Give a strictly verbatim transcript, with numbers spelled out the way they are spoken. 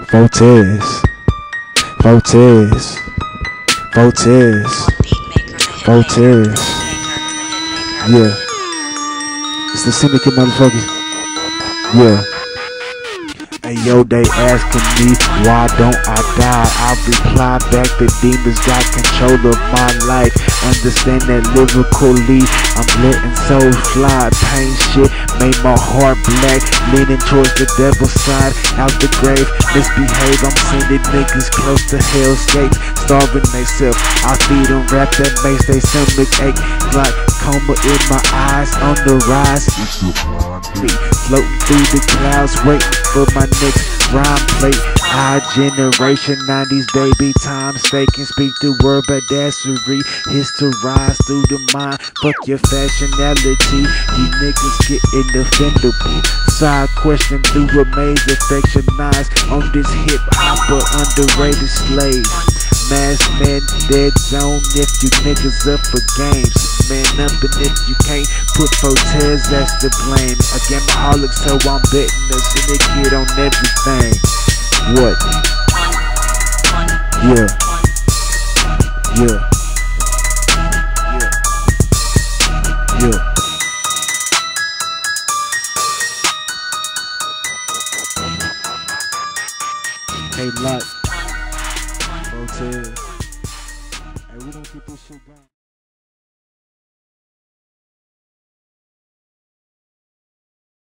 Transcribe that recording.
Voltez, Voltez, Voltez, Voltez. Yeah, it's the syndicate, motherfuckers. Yeah. Hey yo, they asking me why don't I die? I reply back, the demons got control of my life. Understand that lyrically I'm letting souls fly. Pain shit made my heart black, leaning towards the devil's side. Out the grave, misbehave, I'm sending niggas close to hell's gates, starving theyself. I feed them rap that makes they stomach ache, like coma in my eyes on the rise. Me floating through the clouds, waiting for my next rhyme plate. High generation, nineties baby time. They can speak the word badassery. Historize through the mind. Fuck your fashionality. You niggas getting offendable. Side question through a maze. Affectionize on this hip hopper underrated slave. Mass man, dead zone if you niggas up for games. Man up, and if you can't put Voltez, that's the blame. A gameaholic, so I'm betting a syndicate on everything. What? Yeah. Yeah. Yeah. Yeah. Hey, Lot. Voltez. Hey, we gonna keep this shit going.